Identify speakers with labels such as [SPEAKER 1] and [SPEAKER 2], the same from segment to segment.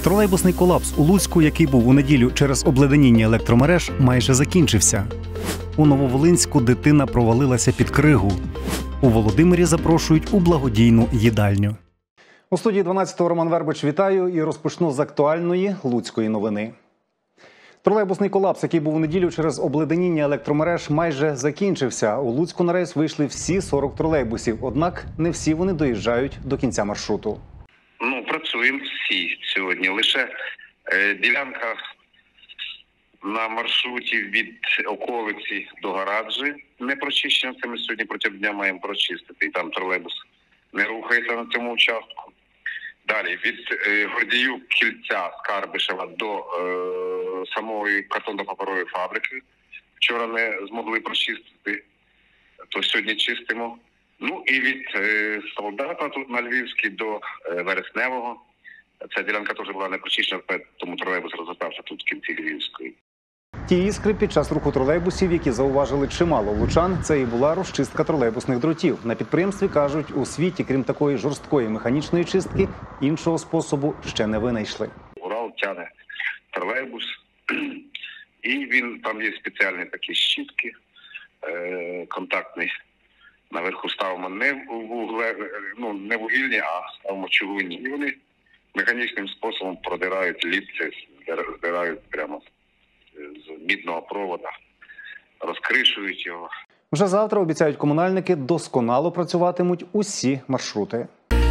[SPEAKER 1] Тролейбусний колапс у Луцьку, який був у неділю через обледеніння електромереж, майже закінчився. У Нововолинську дитина провалилася під кригу. У Володимирі запрошують у благодійну їдальню. У студії 12-го Роман Вербич, вітаю і розпочну з актуальної луцької новини. Тролейбусний колапс, який був у неділю через обледеніння електромереж, майже закінчився. У Луцьку на рейс вийшли всі 40 тролейбусів, однак не всі вони доїжджають до кінця маршруту.
[SPEAKER 2] Працюємо всі сьогодні. Лише ділянка на маршруті від околиці до Гараджі не прочищена. Це ми сьогодні протягом дня маємо прочистити. І там тролейбус не рухається на цьому участку. Далі від Гордіїв-Кільця з Карбишева до самої картонно-паперової фабрики. Вчора не змогли прочистити, то сьогодні чистимо. І від Солдата тут на Львівській до Вересневого. Ця ділянка теж була не прочищена, тому тролейбус розвертався тут в кінці Львівської.
[SPEAKER 1] Ті іскри під час руху тролейбусів, які зауважили чимало лучан, це і була розчистка тролейбусних дротів. На підприємстві кажуть, у світі, крім такої жорсткої механічної чистки, іншого способу ще не винайшли.
[SPEAKER 2] Урал тягне тролейбус, і він, там є спеціальні такі щітки, контактний. Наверху ставимо не вугільні, а ставимо чугунні. І вони механічним способом продирають лід, здирають прямо з мідного провода, розкришують його.
[SPEAKER 1] Вже завтра, обіцяють комунальники, досконало працюватимуть усі маршрути.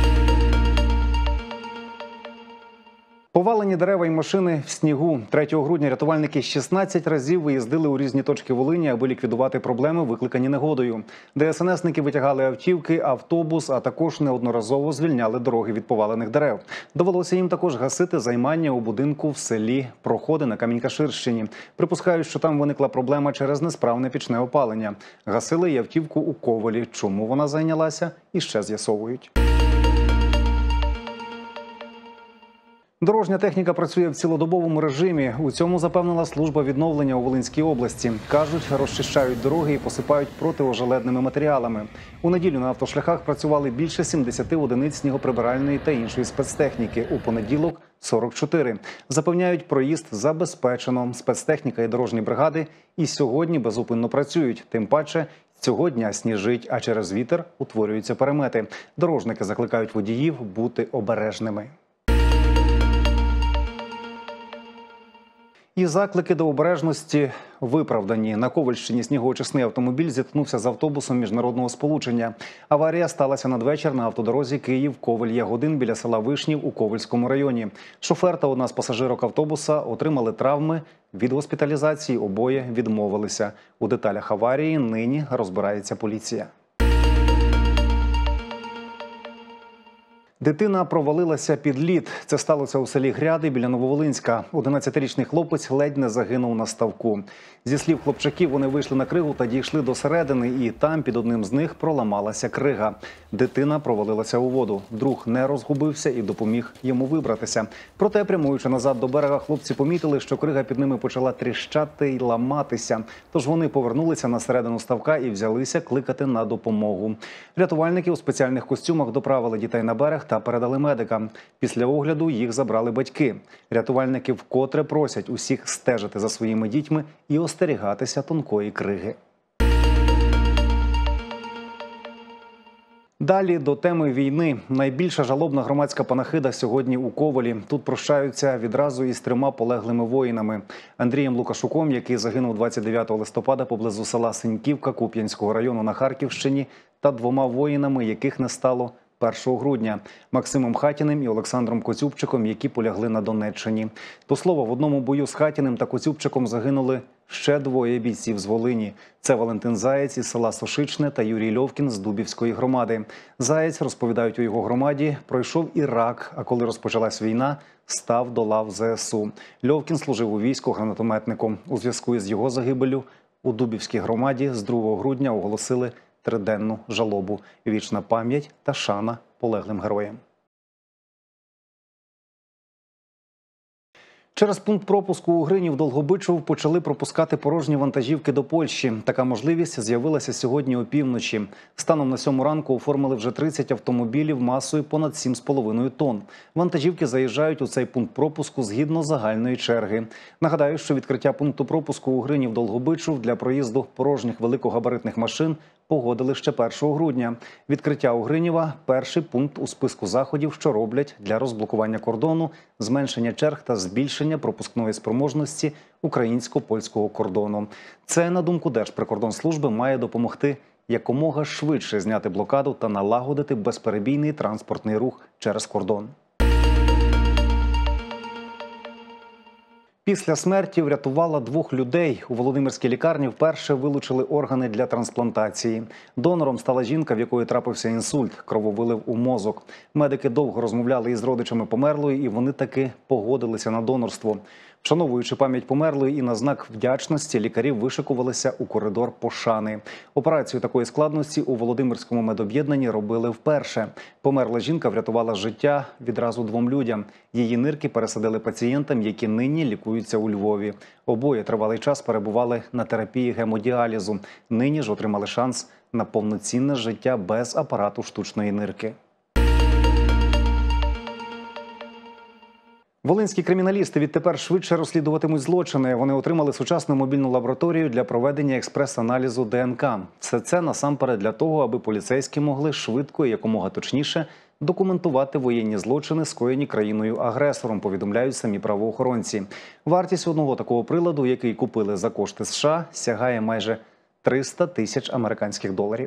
[SPEAKER 1] Повалені дерева і машини в снігу. 3 грудня рятувальники 16 разів виїздили у різні точки Волині, аби ліквідувати проблеми, викликані негодою. ДСНСники витягали автівки, автобус, а також неодноразово звільняли дороги від повалених дерев. Довелося їм також гасити займання у будинку в селі Проходи на Камінь-Каширщині. Припускають, що там виникла проблема через несправне пічне опалення. Гасили й автівку у Ковелі. Чому вона зайнялася, іще з'ясовують. Дорожня техніка працює в цілодобовому режимі. У цьому запевнила служба відновлення у Волинській області. Кажуть, розчищають дороги і посипають протиожеледними матеріалами. У неділю на автошляхах працювали більше 70 одиниць снігоприбиральної та іншої спецтехніки. У понеділок – 44. Запевняють, проїзд забезпечено. Спецтехніка і дорожні бригади і сьогодні безупинно працюють. Тим паче, цього дня сніжить, а через вітер утворюються перемети. Дорожники закликають водіїв бути обережними. І заклики до обережності виправдані. На Ковальщині снігоочисний автомобіль зіткнувся з автобусом міжнародного сполучення. Аварія сталася надвечір на автодорозі Київ-Ковель-Ягодин біля села Вишнів у Ковельському районі. Шофер та одна з пасажирок автобуса отримали травми. Від госпіталізації обоє відмовилися. У деталях аварії нині розбирається поліція. Дитина провалилася під лід. Це сталося у селі Гряди біля Нововолинська. 11-річний хлопець ледь не загинув на ставку. Зі слів хлопчаків, вони вийшли на кригу та дійшли до середини, і там під одним з них проламалася крига. Дитина провалилася у воду. Друг не розгубився і допоміг йому вибратися. Проте, прямуючи назад до берега, хлопці помітили, що крига під ними почала тріщати й ламатися. Тож вони повернулися на середину ставка і взялися кликати на допомогу. Рятувальники у спеціальних костюмах доправили дітей на берег та передали медикам. Після огляду їх забрали батьки. Рятувальники вкотре просять усіх стежити за своїми дітьми і остерігатися тонкої криги. Далі до теми війни. Найбільша жалобна громадська панахида сьогодні у Ковелі. Тут прощаються відразу із 3 полеглими воїнами. Андрієм Лукашуком, який загинув 29 листопада поблизу села Синьківка Куп'янського району на Харківщині, та 2 воїнами, яких не стало 1 грудня – Максимом Хатіним і Олександром Коцюбчиком, які полягли на Донеччині. До слова, в одному бою з Хатіним та Коцюбчиком загинули ще 2 бійців з Волині. Це Валентин Заєць із села Сошичне та Юрій Льовкін з Дубівської громади. Заєць, розповідають у його громаді, пройшов Ірак, а коли розпочалась війна, став до лав ЗСУ. Льовкін служив у війську гранатометником. У зв'язку із його загибеллю у Дубівській громаді з 2 грудня оголосили 3-денну жалобу. Вічна пам'ять та шана полеглим героям. Через пункт пропуску у Гринів-Долгобичів почали пропускати порожні вантажівки до Польщі. Така можливість з'явилася сьогодні опівночі. Станом на 7 ранку оформили вже 30 автомобілів масою понад 7,5 тонн. Вантажівки заїжджають у цей пункт пропуску згідно загальної черги. Нагадаю, що відкриття пункту пропуску у Гринів-Долгобичів для проїзду порожніх великогабаритних машин погодили ще 1 грудня. Відкриття у Гринєва – перший пункт у списку заходів, що роблять для розблокування кордону, зменшення черг та збільшення пропускної спроможності українсько-польського кордону. Це, на думку Держприкордонслужби, має допомогти якомога швидше зняти блокаду та налагодити безперебійний транспортний рух через кордон. Після смерті врятувала 2 людей. У Володимирській лікарні вперше вилучили органи для трансплантації. Донором стала жінка, в якої трапився інсульт, крововилив у мозок. Медики довго розмовляли із родичами померлої, і вони таки погодилися на донорство. Вшановуючи пам'ять померлої і на знак вдячності, лікарі вишикувалися у коридор пошани. Операцію такої складності у Володимирському медоб'єднанні робили вперше. Померла жінка врятувала життя відразу 2 людям. Її нирки пересадили пацієнтам, які нині лікуються у Львові. Обоє тривалий час перебували на терапії гемодіалізу. Нині ж отримали шанс на повноцінне життя без апарату штучної нирки. Волинські криміналісти відтепер швидше розслідуватимуть злочини. Вони отримали сучасну мобільну лабораторію для проведення експрес-аналізу ДНК. Все це насамперед для того, аби поліцейські могли швидко і якомога точніше документувати воєнні злочини, скоєні країною-агресором, повідомляють самі правоохоронці. Вартість одного такого приладу, який купили за кошти США, сягає майже 300 тисяч американських доларів.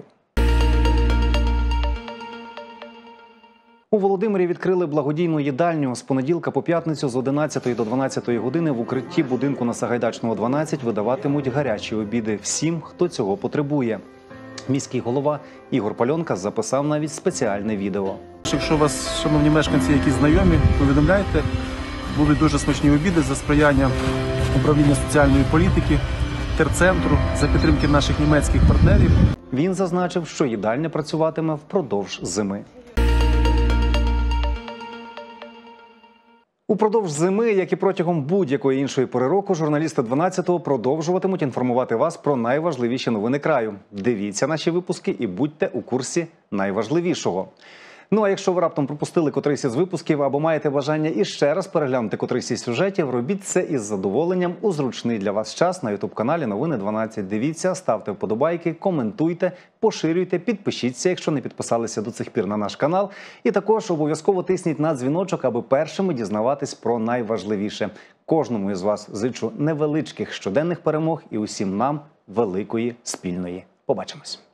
[SPEAKER 1] У Володимирі відкрили благодійну їдальню. З понеділка по п'ятницю з 11 до 12 години в укритті будинку на Сагайдачного, 12 видаватимуть гарячі обіди всім, хто цього потребує. Міський голова Ігор Пальонка записав навіть спеціальне відео.
[SPEAKER 3] Якщо у вас, шановні мешканці, якісь знайомі, повідомляйте. Будуть дуже смачні обіди за сприяння управління соціальної політики, терцентру, за підтримки наших німецьких партнерів.
[SPEAKER 1] Він зазначив, що їдальня працюватиме впродовж зими. Упродовж зими, як і протягом будь-якої іншої пори року, журналісти 12-го продовжуватимуть інформувати вас про найважливіші новини краю. Дивіться наші випуски і будьте у курсі найважливішого. Ну а якщо ви раптом пропустили котрийсь із випусків або маєте бажання іще раз переглянути котрийсь із сюжетів, робіть це із задоволенням у зручний для вас час на ютуб-каналі Новини 12. Дивіться, ставте вподобайки, коментуйте, поширюйте, підпишіться, якщо не підписалися до цих пір на наш канал. І також обов'язково тисніть на дзвіночок, аби першими дізнаватись про найважливіше. Кожному із вас зичу невеличких щоденних перемог і усім нам великої спільної. Побачимось.